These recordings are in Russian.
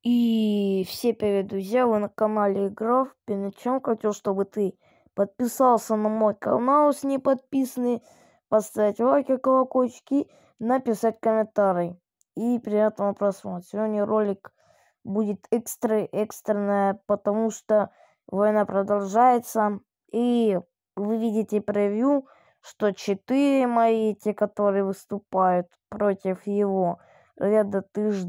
И все привет, друзья, вы на канале Игра. Перед началом хотел, чтобы ты подписался на мой канал, если не подписанный, поставить лайки, колокольчики, написать комментарий. И приятного просмотра. Сегодня ролик будет экстренный, потому что война продолжается. И вы видите превью, что 4 мои, те, которые выступают против его, ряда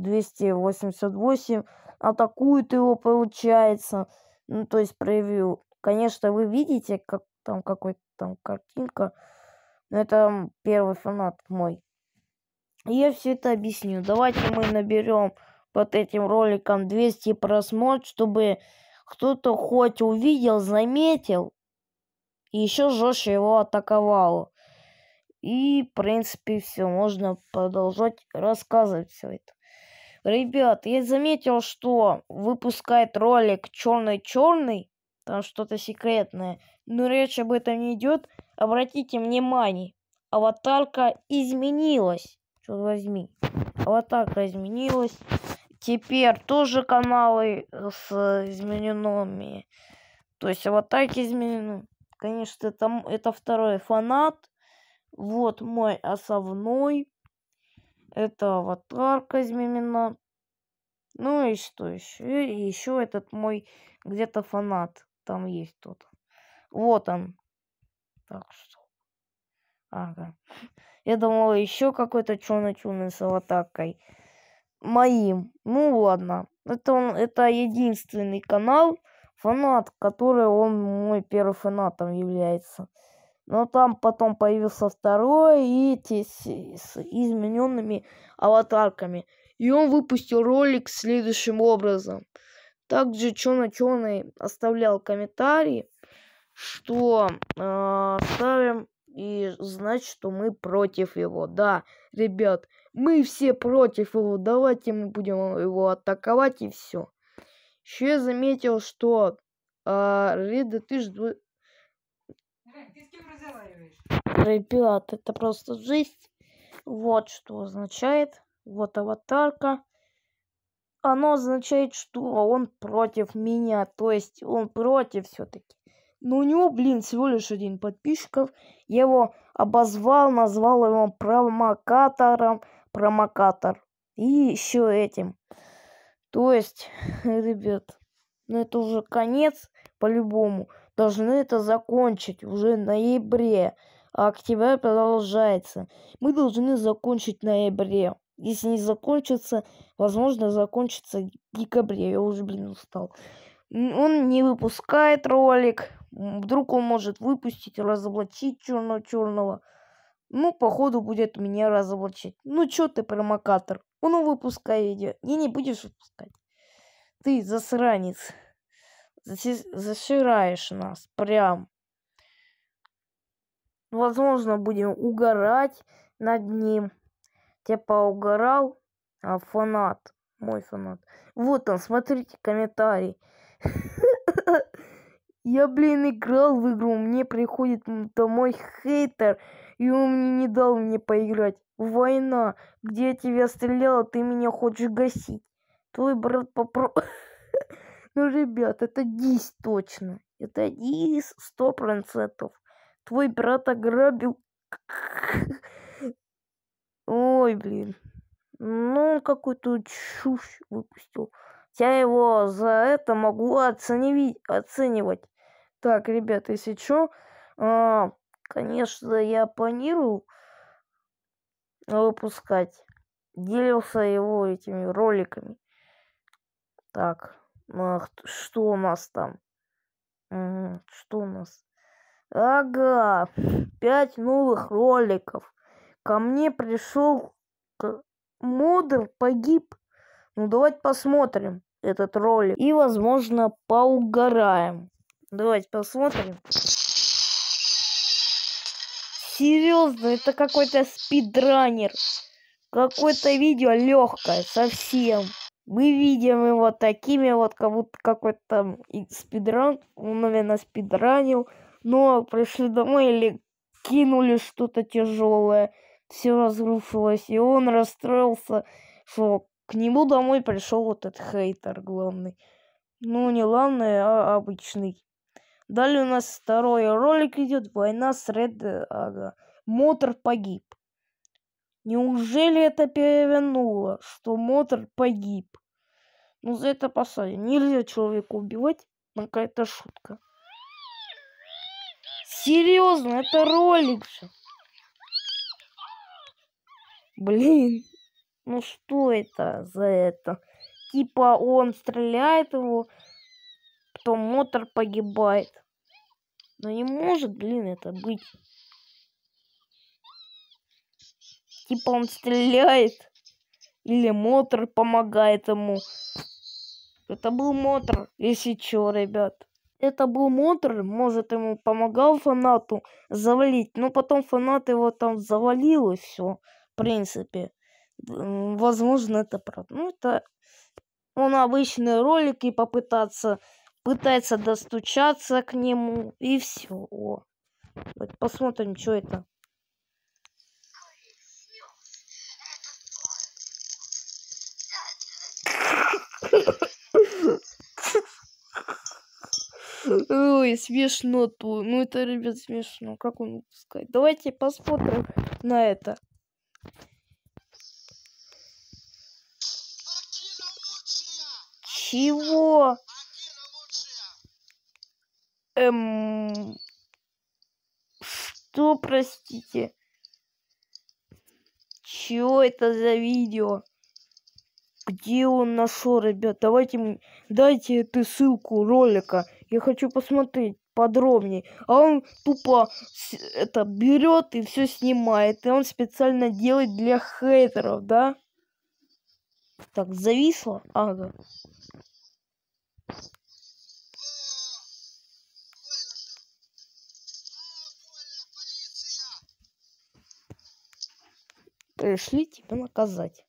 1288 атакуют его, получается. Ну, то есть превью. Конечно, вы видите, как там какой-то там картинка. Но это первый фанат мой. И я все это объясню. Давайте мы наберем под этим роликом 200 просмотров, чтобы кто-то хоть увидел, заметил и еще жестче его атаковал. И, в принципе, все, можно продолжать рассказывать все это. Ребят, я заметил, что выпускает ролик черный-черный, там что-то секретное, но речь об этом не идет. Обратите внимание, аватарка изменилась. Черт возьми, аватарка изменилась. Теперь тоже каналы с измененными. То есть аватарки изменены. Конечно, это второй фанат. Вот мой основной. Это аватарка изменена. Ну и что еще? И еще этот мой где-то фанат. Там есть кто-то. Вот он. Так что. Ага. Я думал, еще какой-то черный с аватаркой. Моим. Ну ладно. Это единственный канал, фанат, который он мой первый фанатом является. Но там потом появился второй, и эти с измененными аватарками. И он выпустил ролик следующим образом. Также черный оставлял комментарий, что ставим и значит, что мы против его. Да, ребят, мы все против его. Давайте мы будем его атаковать и все. Еще я заметил, что Реда, ты с кем разговариваешь? Ребят, это просто жесть. Вот что означает. Вот аватарка. Оно означает, что он против меня. То есть он против все-таки. Но у него, блин, всего лишь один подписчиков. Я его обозвал, назвал его промокатор. И еще этим. То есть, ребят, ну это уже конец, по-любому. Должны это закончить уже в ноябре. А октябрь продолжается. Мы должны закончить в ноябре. Если не закончится, возможно, закончится в декабре. Я уже, блин, устал. Он не выпускает ролик. Вдруг он может выпустить, разоблачить черного. Ну, походу, будет меня разоблачить. Ну, чё ты, промокатор? Ну, выпускай видео. И не будешь выпускать. Ты засранец. Засираешь нас. Прям. Возможно, будем угорать над ним. Типа угорал, а фанат. Мой фанат. Вот он, смотрите, комментарий. Я, блин, играл в игру, мне приходит домой хейтер, и он мне не дал мне поиграть. Война, где я тебя стрелял, ты меня хочешь гасить. Твой брат Ну, ребят, это дис точно. Это дис 100%. Твой брат ограбил. Ой, блин. Ну, он какую-то чушь выпустил. Я его за это могу оценивать. Так, ребята, если что, конечно, я планирую выпускать. Делился его этими роликами. Так, что у нас там? Что у нас? Ага, 5 новых роликов. Ко мне пришел модер, погиб. Ну, давайте посмотрим этот ролик. И, возможно, поугараем. Давайте посмотрим. Серьезно, это какой-то спидранер. Какое-то видео легкое совсем. Мы видим его такими вот, как будто какой-то там спидран. Он, наверное, спидранил. Но пришли домой или кинули что-то тяжелое. Все разрушилось. И он расстроился, что К нему домой пришел вот этот хейтер главный. Ну, не главный, а обычный. Далее у нас второй ролик идет. Война с Ред... Ага. Мотор погиб. Неужели это перевернуло, что Мотор погиб? Ну, за это посадят. Нельзя человека убивать. Какая-то шутка. Серьезно, это ролик же. Блин. Ну что это за это? Типа он стреляет его, потом Мотор погибает. Но не может, блин, это быть. Типа он стреляет. Или Мотор помогает ему. Это был Мотор, если чё, ребят. Это был Мотор, может, ему помогал фанату завалить. Но потом фанат его там завалил, и все. В принципе. Возможно, это правда. Ну, это он обычные ролики пытается достучаться к нему, и все. О. Вот посмотрим, что это. Ой, смешно то. Ну это, ребят, смешно. Как он выпускает? Давайте посмотрим на это. Чего? Что, простите? Чё это за видео? Где он нашел, ребят? Дайте эту ссылку ролика. Я хочу посмотреть подробнее. А он тупо это берет и все снимает. И он специально делает для хейтеров, да? Так, зависло? Ага. Пришли тебя наказать.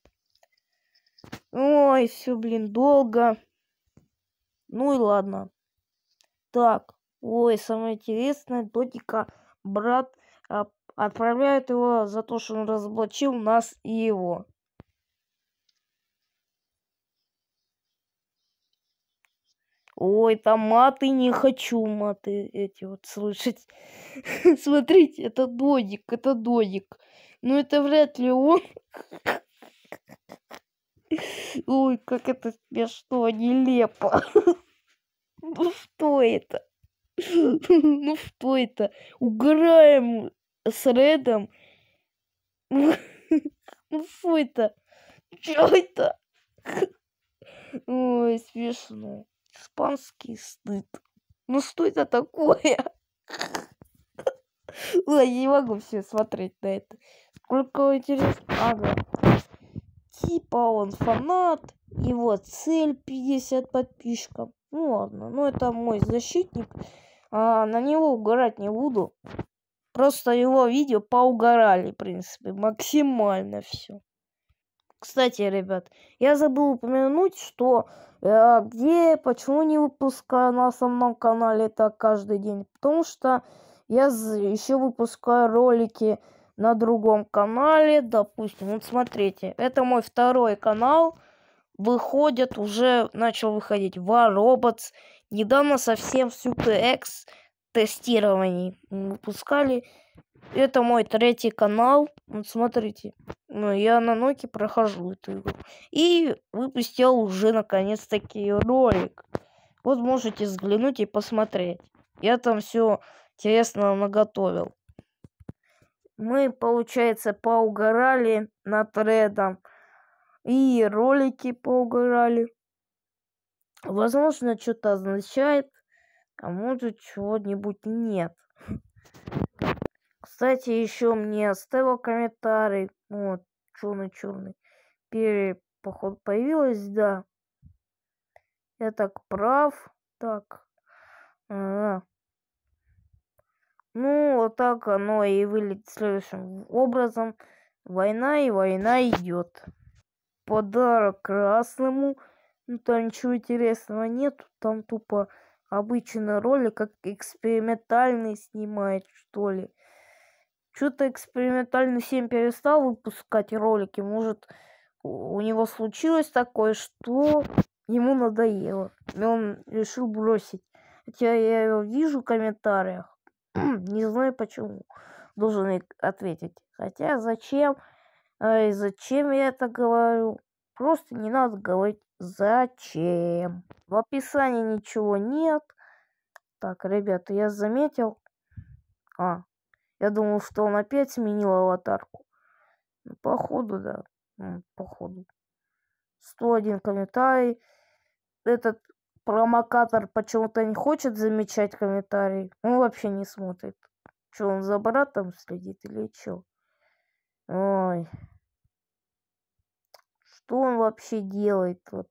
Ой, все, блин, долго. Ну и ладно. Так, ой, самое интересное, Додика брат отправляет его за то, что он разоблачил нас и его. Ой, там маты, не хочу маты эти вот слышать. Смотрите, это Додик, это Додик. Ну это вряд ли он. Ой, как это смешно, нелепо. Ну что это? Ну что это? Угораем с Редом. Ну что это? Что это? Ой, смешно. Испанский стыд. Ну что это такое? Ой, я не могу все смотреть на это. Сколько интересно. Ага. Типа он фанат. Его цель 50 подписчиков. Ну ладно, ну это мой защитник. На него угорать не буду. Просто его видео поугорали, в принципе. Максимально все. Кстати, ребят, я забыл упомянуть, что почему не выпускаю на основном канале это каждый день. Потому что я еще выпускаю ролики на другом канале. Допустим, вот смотрите, это мой второй канал. Начал выходить War Robots. Недавно совсем Super X тестирований выпускали. Это мой третий канал. Вот смотрите. Ну, я на Ноке прохожу эту игру. И выпустил уже наконец-таки ролик. Вот можете взглянуть и посмотреть. Я там все интересно наготовил. Мы, получается, поугорали над Редом. И ролики поугорали. Возможно, что-то означает, а может, чего-нибудь нет. Кстати, еще мне оставил комментарий. Вот, черный-черный. Походу, появилась, да. Я так прав. Так. Ну, вот так оно и выглядит следующим образом. Война и война идет. Подарок красному. Ну, там ничего интересного нет. Там тупо обычный ролик, как экспериментальный снимает, что ли. Что-то экспериментальный 7 перестал выпускать ролики. Может, у него случилось такое, что ему надоело. И он решил бросить. Хотя я его вижу в комментариях. Не знаю почему. Должен ответить. Хотя зачем? Зачем я это говорю? Просто не надо говорить зачем. В описании ничего нет. Так, ребята, я заметил. Я думал, что он опять сменил аватарку. Ну, походу, да. Походу. 101 комментарий. Этот промокатор почему-то не хочет замечать комментарии. Он вообще не смотрит. Что, он за братом следит или что? Ой. Что он вообще делает вот?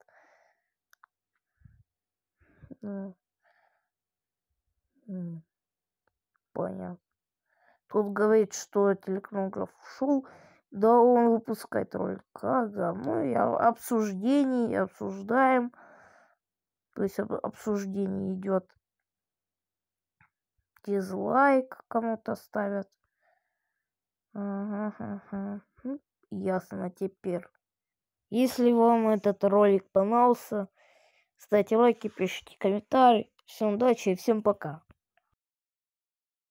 Понятно. Тут говорит, что телекнограф ушел. Да, он выпускает ролик. Ага, ну и обсуждений, обсуждаем. То есть обсуждение идет. Дизлайк кому-то ставят. Ага. Ну, ясно теперь. Если вам этот ролик понравился, ставьте лайки, пишите комментарии. Всем удачи и всем пока.